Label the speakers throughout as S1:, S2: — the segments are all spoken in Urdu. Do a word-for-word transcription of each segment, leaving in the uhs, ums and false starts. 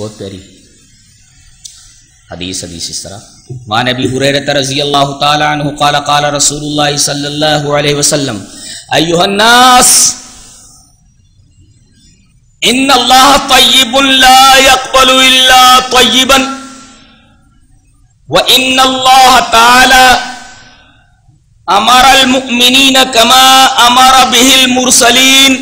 S1: بہت پیاری حدیث حدیث اس طرح وعن ابی ہریرہ رضی اللہ تعالی عنہ قال قال رسول اللہ صلی اللہ علیہ وسلم ایھا الناس ان اللہ طیب لا يقبل الا طیبا وان اللہ تعالی امر المؤمنین کما امر به المرسلین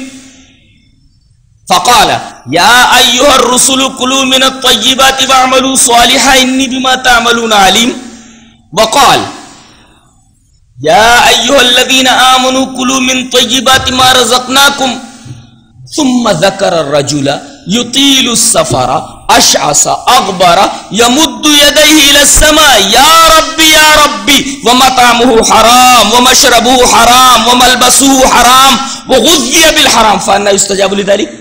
S1: فقال یا ایھا الرسل کلوا من الطیبات واعملوا صالحا انی بما تعملون علیم وقال یا ایھا الذین آمنوا کلوا من طیبات ما رزقناکم ثم ذکر الرجل یطیل السفر اشعث اغبر یمد یدیہ الی السماء یا ربی یا ربی ومطعمہ حرام ومشربہ حرام وملبسہ حرام وغذی بالحرام فانا یستجاب لذلک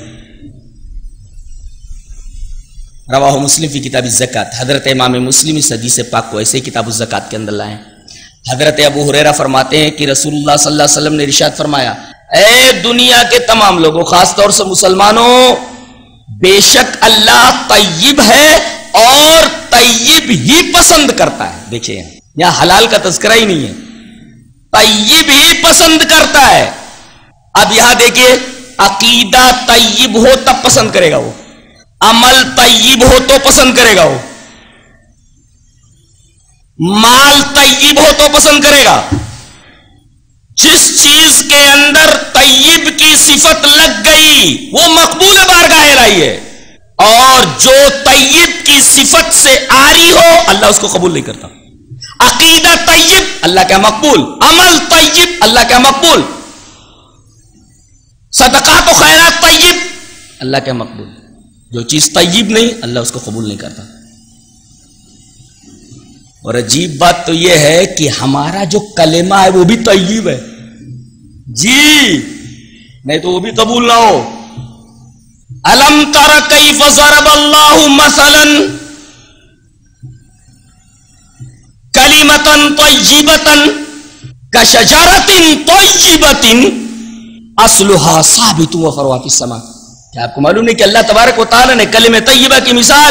S1: رواہ مسلم فی کتاب الزکات. حضرت امام مسلم اس حدیث پاک کو ایسے ہی کتاب الزکات کے اندر لائے ہیں. حضرت ابو ہریرہ فرماتے ہیں کہ رسول اللہ صلی اللہ علیہ وسلم نے ارشاد فرمایا اے دنیا کے تمام لوگوں خاص طور سے مسلمانوں بے شک اللہ طیب ہے اور طیب ہی پسند کرتا ہے. دیکھیں یہاں حلال کا تذکرہ ہی نہیں ہے, طیب ہی پسند کرتا ہے. اب یہاں دیکھیے عقیدہ طیب ہو تب پسند کرے گا وہ, عمل طیب ہو تو پسند کرے گا وہ, مال طیب ہو تو پسند کرے گا. جس چیز کے اندر طیب کی صفت لگ گئی وہ مقبول بارگاہ الہی ہے, اور جو طیب کی صفت سے عاری ہو اللہ اس کو قبول نہیں کرتا. عقیدہ طیب اللہ کا مقبول, عمل طیب اللہ کا مقبول, صدقات و خیرات طیب اللہ کا مقبول. جو چیز طیب نہیں اللہ اس کو قبول نہیں کرتا. اور عجیب بات تو یہ ہے کہ ہمارا جو کلمہ ہے وہ بھی طیب ہے جی, نہیں تو وہ بھی قبول نہ ہو. الم تر کیف ضرب اللہ مثلا کلمۃ طیبۃ کشجرۃ طیبۃ اصلها ثابت وفرعها فی السماء. کیا آپ کو معلوم نہیں کہ اللہ تبارک و تعالی نے کلمہ طیبہ کی مثال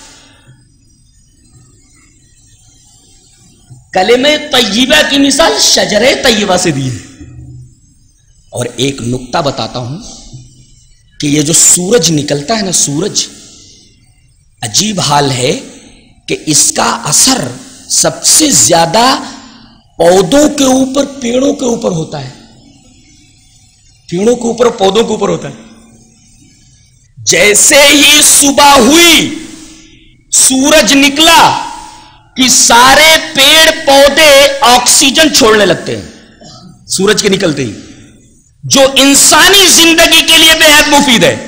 S1: کلمہ طیبہ کی مثال شجر طیبہ سے دی ہے. اور ایک نکتہ بتاتا ہوں کہ یہ جو سورج نکلتا ہے نا, سورج عجیب حال ہے کہ اس کا اثر سب سے زیادہ پودوں کے اوپر, پیڑوں کے اوپر ہوتا ہے. پیڑوں کے اوپر, پودوں کے اوپر ہوتا ہے. جیسے ہی صبح ہوئی سورج نکلا کہ سارے پیڑ پودے آکسیجن چھوڑنے لگتے ہیں سورج کے نکلتے ہی, جو انسانی زندگی کے لیے بے حد مفید ہے.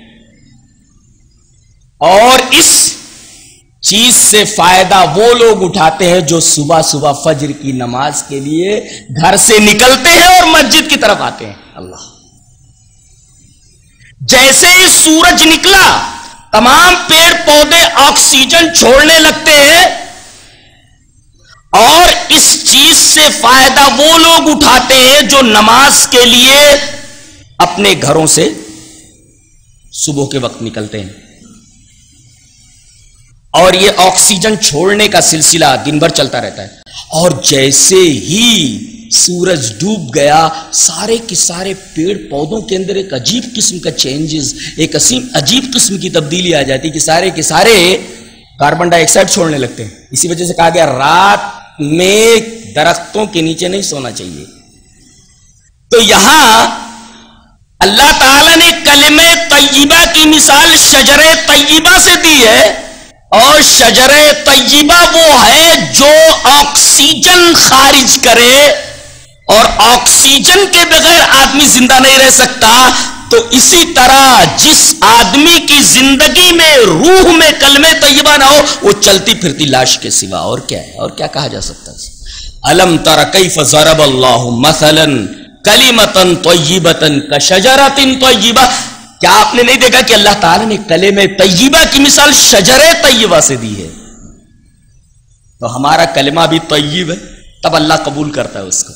S1: اور اس چیز سے فائدہ وہ لوگ اٹھاتے ہیں جو صبح صبح فجر کی نماز کے لیے گھر سے نکلتے ہیں اور مسجد کی طرف آتے ہیں. اللہ جیسے ہی سورج نکلا تمام پیڑ پودے آکسیجن چھوڑنے لگتے ہیں, اور اس چیز سے فائدہ وہ لوگ اٹھاتے ہیں جو نماز کے لیے اپنے گھروں سے صبح کے وقت نکلتے ہیں. اور یہ آکسیجن چھوڑنے کا سلسلہ دن بھر چلتا رہتا ہے. اور جیسے ہی سورج ڈوب گیا سارے کے سارے پیڑ پودوں کے اندر ایک عجیب قسم کا چینجز, ایک عجیب قسم کی تبدیلی آ جاتی کہ سارے کے سارے کاربن ڈائی آکسائڈ چھوڑنے لگتے ہیں. اسی وجہ سے کہا گیا رات میں درختوں کے نیچے نہیں سونا چاہیے. تو یہاں اللہ تعالی نے کلمہ طیبہ کی مثال شجر طیبہ سے دی ہے, اور شجر طیبہ وہ ہے جو آکسیجن خارج کرے, اور آکسیجن کے بغیر آدمی زندہ نہیں رہ سکتا. تو اسی طرح جس آدمی کی زندگی میں روح میں کلمہ طیبہ نہ ہو وہ چلتی پھرتی لاش کے سوا اور کیا ہے, اور کیا کہا جا سکتا ہے. الم تر کیف ضرب اللہ مثلا کلمۃ طیبۃ کشجرۃ طیبہ. کیا آپ نے نہیں دیکھا کہ اللہ تعالی نے کلمہ طیبہ کی مثال شجر طیبہ سے دی ہے. تو ہمارا کلمہ بھی طیب ہے تب اللہ قبول کرتا ہے اس کو.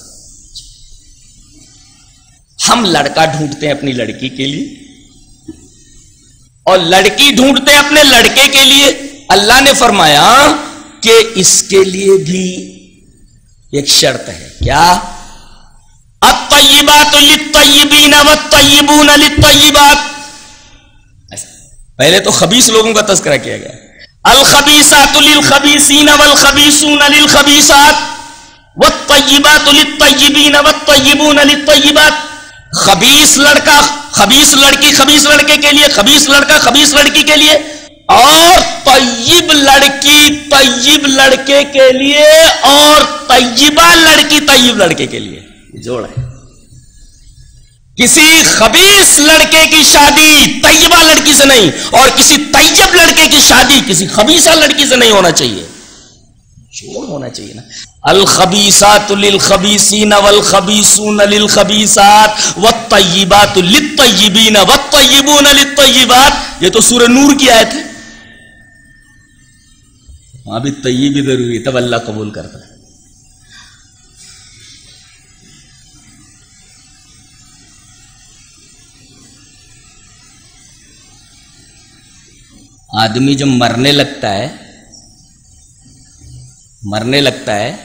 S1: ہم لڑکا ڈھونڈتے ہیں اپنی لڑکی کے لیے, اور لڑکی ڈھونڈتے اپنے لڑکے کے لیے. اللہ نے فرمایا کہ اس کے لیے بھی ایک شرط ہے. کیا؟ الطیبات للطیبین والطیبون للطیبات. پہلے تو خبیث لوگوں کا تذکرہ کیا گیا. الخبیثات للخبیثین والخبیثون للخبیثات والطیبات للطیبین والطیبون للطیبات. خبیث لڑکا خبیث لڑکی خبیث لڑکے کے لیے، خبیث لڑکا خبیث لڑکی کے لیے، اور طیب لڑکی طیب لڑکے کے لیے، اور طیبہ لڑکی طیب لڑکے کے لیے. جوڑ ہے. کسی خبیث لڑکے کی شادی طیبہ لڑکی سے نہیں، اور کسی طیب لڑکے کی شادی کسی خبیثہ لڑکی سے نہیں ہونا چاہیے. جوڑ ہونا چاہیے نا. الخبیثات للخبیثین والخبیثون للخبیثات والطیبات للطیبین والطیبون للطیبات. یہ تو سورہ نور کی آیت ہے. وہاں بھی طیب بھی ضروری، تب اللہ قبول کرتا ہے. آدمی جب مرنے لگتا ہے مرنے لگتا ہے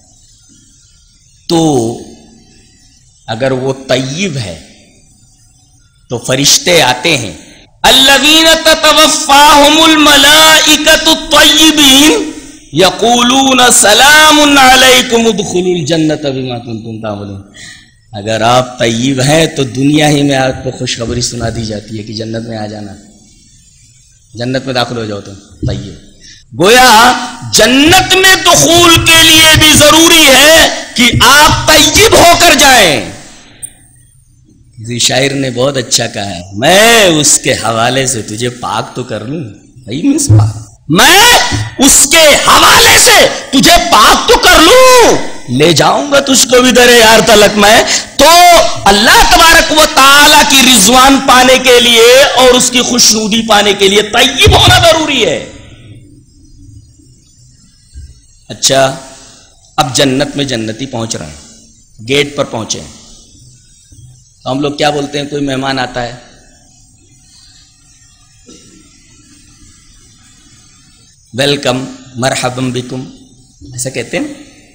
S1: تو اگر وہ طیب ہے تو فرشتے آتے ہیں. الذین تتوفاہم الملائکۃ الطیبین یقولون سلام علیکم ادخلوا الجنۃ بما کنتم تعملون. اگر آپ طیب ہیں تو دنیا ہی میں آپ کو خوشخبری سنا دی جاتی ہے کہ جنت میں آ جانا، جنت میں داخل ہو جاؤ تم طیب. گویا جنت میں دخول کے لیے بھی ضروری ہے کہ آپ طیب ہو کر جائیں. کسی شاعر نے بہت اچھا کہا ہے، میں اس کے حوالے سے تجھے پاک تو کر لوں. میں اس کے حوالے سے تجھے پاک تو کر لوں، لے جاؤں گا تجھ کو بھی در یار تلک میں. تو اللہ تبارک و تعالی کی رضوان پانے کے لیے اور اس کی خوشنودی پانے کے لیے طیب ہونا ضروری ہے. اچھا، اب جنت میں جنتی پہنچ رہے ہیں، گیٹ پر پہنچے ہیں تو ہم لوگ کیا بولتے ہیں؟ کوئی مہمان آتا ہے ویلکم مرحبا بکم، ایسا کہتے ہیں.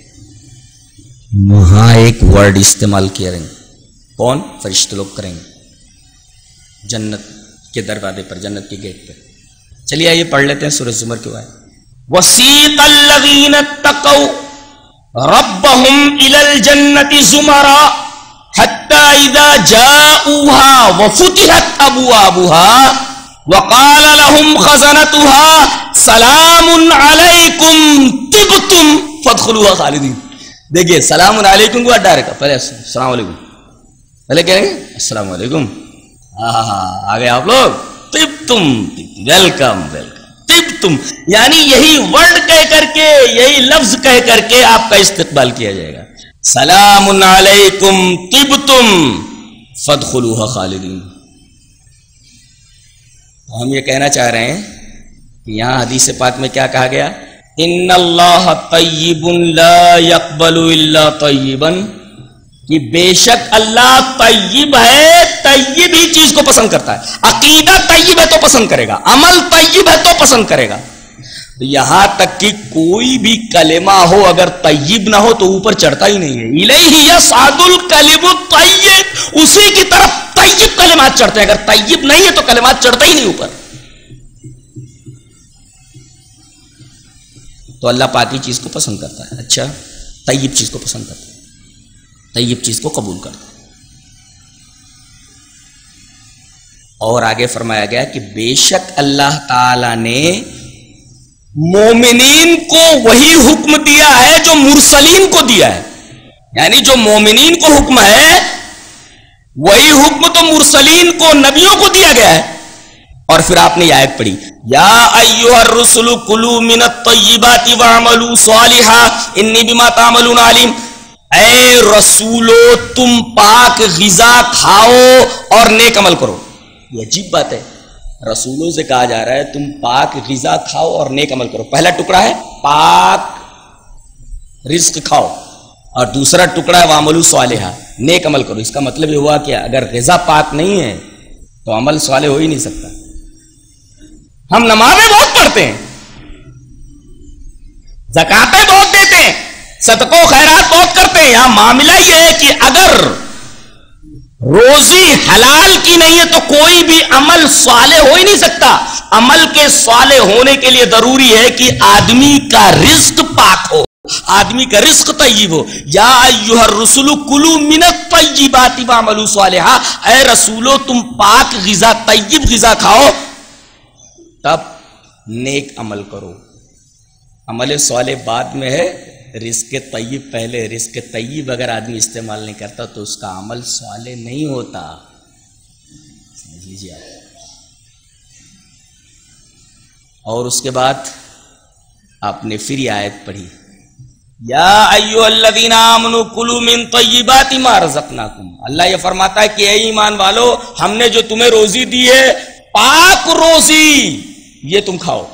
S1: وہاں ایک ورڈ استعمال کیا رہیں گے. کون؟ فرشتے لوگ کریں گے جنت کے دروازے پر، جنت کے گیٹ پہ. چلیے آئیے پڑھ لیتے ہیں سورہ زمر کے آیت. وَسِيقَ الَّذِينَ اتَّقَوْا رَبَّهُمْ إِلَى الْجَنَّةِ زُمَرًا حَتَّى إِذَا جَاءُوهَا وَفُتِحَتْ أَبْوَابُهَا وَقَالَ لَهُمْ خَزَنَتُهَا سَلَامٌ عَلَيْكُمْ طِبْتُمْ فَادْخُلُوهَا خَالِدِينَ. دیکھیے سلام علیکم کو ڈائریکٹ پہلے السلام علیکم، پہلے کہیں گے السلام علیکم. ہاں ہاں آ گئے آپ لوگ. طِبْتُمْ ویلکم ویلکم. طِبْتُمْ یعنی یہی ورڈ کہہ کر کے، یہی لفظ کہہ کر کے آپ کا استقبال کیا جائے گا. سلام علیکم طِبْتُمْ فادخلوها خالدین. ہم یہ کہنا چاہ رہے ہیں کہ یہاں حدیث پاک میں کیا کہا گیا؟ ان اللہ طیب لا يقبل الا طیبا، کہ بے شک اللہ طیب ہے، طیب ہی چیز کو پسند کرتا ہے. عقیدہ طیب ہے تو پسند کرے گا، عمل طیب ہے تو پسند کرے گا. یہاں تک کہ کوئی بھی کلمہ ہو اگر طیب نہ ہو تو اوپر چڑھتا ہی نہیں ہے. الیہ یصعد الکلم الطیب، اسی کی طرف طیب کلمات چڑھتے ہیں. اگر طیب نہیں ہے تو کلمات چڑھتا ہی نہیں اوپر. تو اللہ پاکی چیز کو پسند کرتا ہے. اچھا، طیب چیز کو پسند کرتا ہے، طیب چیز کو قبول کرتا ہے. اور آگے فرمایا گیا کہ بے شک اللہ تعالی نے مومنین کو وہی حکم دیا ہے جو مرسلین کو دیا ہے. یعنی جو مومنین کو حکم ہے وہی حکم تو مرسلین کو، نبیوں کو دیا گیا ہے. اور پھر آپ نے یہ آیت پڑھی، یا ایھا الرسل کلوا من الطیبات واعملوا صالحا انی بما تعملون علیم. اے رسولو تم پاک غذا کھاؤ اور نیک عمل کرو. یہ عجیب بات ہے، رسولوں سے کہا جا رہا ہے تم پاک غذا کھاؤ اور نیک عمل کرو. پہلا ٹکڑا ہے پاک رزق کھاؤ، اور دوسرا ٹکڑا ہے وعملوا صالحا، نیک عمل کرو. اس کا مطلب یہ ہوا کہ اگر غذا پاک نہیں ہے تو عمل صالح ہو ہی نہیں سکتا. ہم نمازیں بہت پڑھتے ہیں، زکاتیں بہت دیتے ہیں، صدقہ و خیرات بہت کرتے ہیں. یہاں معاملہ یہ ہے کہ اگر روزی حلال کی نہیں ہے تو کوئی بھی عمل صالح ہو ہی نہیں سکتا. عمل کے صالح ہونے کے لیے ضروری ہے کہ آدمی کا رزق پاک ہو، آدمی کا رزق طیب ہو. یا ایھا الرسل کلوا من الطیبات واعملوا صالحا، اے رسولو تم پاک غذا، طیب غذا کھاؤ، تب نیک عمل کرو. عمل صالح بعد میں ہے، رزق طیب پہلے. رزق طیب اگر آدمی استعمال نہیں کرتا تو اس کا عمل صالح نہیں ہوتا. سمجھ لیجیے آپ. اور اس کے بعد آپ نے پھر یہ آیت پڑھی، یا ایھا الذین آمنوا کلوا من طیبات ما رزقناکم. اللہ یہ فرماتا ہے کہ اے ایمان والو، ہم نے جو تمہیں روزی دی ہے پاک روزی، یہ تم کھاؤ.